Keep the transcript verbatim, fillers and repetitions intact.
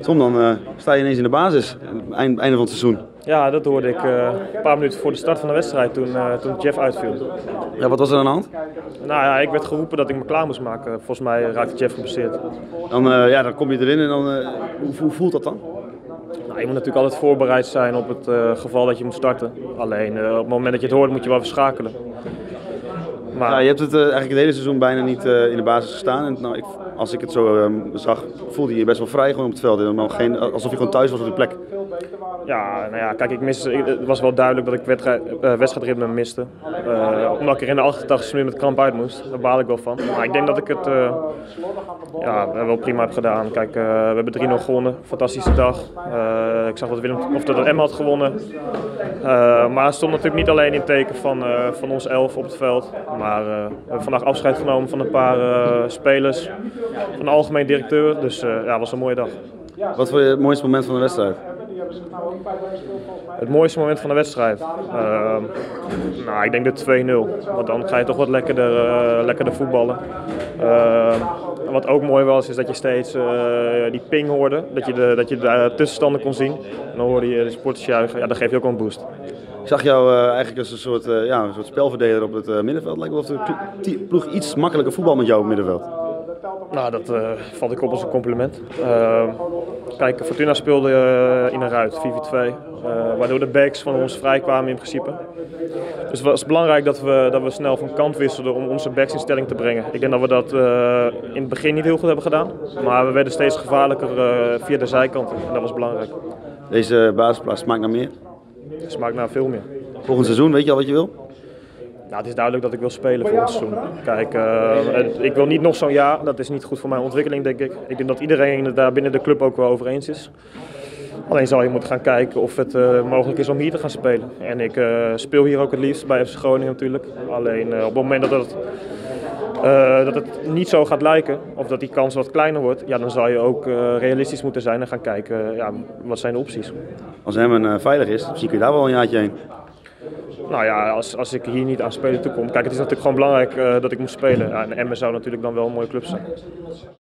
Tom, dan uh, sta je ineens in de basis, eind, einde van het seizoen. Ja, dat hoorde ik uh, een paar minuten voor de start van de wedstrijd toen, uh, toen Jeff uitviel. Ja, wat was er aan de hand? Nou ja, ik werd geroepen dat ik me klaar moest maken. Volgens mij raakte Jeff geblesseerd. Dan, uh, ja, dan kom je erin en dan, uh, hoe, hoe voelt dat dan? Nou, je moet natuurlijk altijd voorbereid zijn op het uh, geval dat je moet starten. Alleen uh, op het moment dat je het hoort moet je wel verschakelen. Maar... Ja, je hebt het uh, eigenlijk het hele seizoen bijna niet uh, in de basis gestaan. En, nou, ik, als ik het zo uh, zag, voelde je je best wel vrij gewoon op het veld. En geen, alsof je gewoon thuis was op de plek. Ja, nou ja, kijk, ik miste, het was wel duidelijk dat ik wedstrijd, uh, wedstrijdritme miste. Uh, omdat ik er in de achtentachtigste minuut met kramp uit moest. Daar baal ik wel van. Maar ik denk dat ik het uh, ja, wel prima heb gedaan. Kijk, uh, we hebben drie nul gewonnen. Fantastische dag. Uh, ik zag dat Willem, of dat Emma had gewonnen. Uh, maar het stond natuurlijk niet alleen in het teken van, uh, van ons elf op het veld. Maar uh, we hebben vandaag afscheid genomen van een paar uh, spelers. Van de algemeen directeur. Dus uh, ja, het was een mooie dag. Wat vond je het mooiste moment van de wedstrijd? Het mooiste moment van de wedstrijd? Uh, nou, ik denk de twee nul. Want dan ga je toch wat lekkerder, uh, lekkerder voetballen. Uh, wat ook mooi was, is dat je steeds uh, die ping hoorde. Dat je de, dat je de uh, tussenstanden kon zien. En dan hoorde je de supporters juichen. Ja, dat geeft je ook wel een boost. Ik zag jou uh, eigenlijk als een soort, uh, ja, een soort spelverdeler op het uh, middenveld. Lijkt wel of de ploeg iets makkelijker voetbal met jou op het middenveld. Nou, dat uh, valt ik op als een compliment. Uh, kijk, Fortuna speelde uh, in een ruit, vier vier twee, uh, waardoor de backs van ons vrij kwamen in principe. Dus het was belangrijk dat we, dat we snel van kant wisselden om onze backs in stelling te brengen. Ik denk dat we dat uh, in het begin niet heel goed hebben gedaan, maar we werden steeds gevaarlijker uh, via de zijkanten en dat was belangrijk. Deze basisplaats smaakt naar meer? Het smaakt naar veel meer. Volgend seizoen, weet je al wat je wil? Nou, het is duidelijk dat ik wil spelen volgend seizoen. Kijk, uh, ik wil niet nog zo'n jaar, dat is niet goed voor mijn ontwikkeling, denk ik. Ik denk dat iedereen het daar binnen de club ook wel over eens is. Alleen zal je moeten gaan kijken of het uh, mogelijk is om hier te gaan spelen. En ik uh, speel hier ook het liefst, bij F C Groningen natuurlijk. Alleen uh, op het moment dat het, uh, dat het niet zo gaat lijken, of dat die kans wat kleiner wordt, ja, dan zal je ook uh, realistisch moeten zijn en gaan kijken, uh, ja, wat zijn de opties. Als Emmen uh, veilig is, zie je daar wel een jaartje heen. Nou ja, als, als ik hier niet aan spelen toekom. Kijk, het is natuurlijk gewoon belangrijk uh, dat ik moet spelen. Ja, en Emmen zou natuurlijk dan wel een mooie club zijn.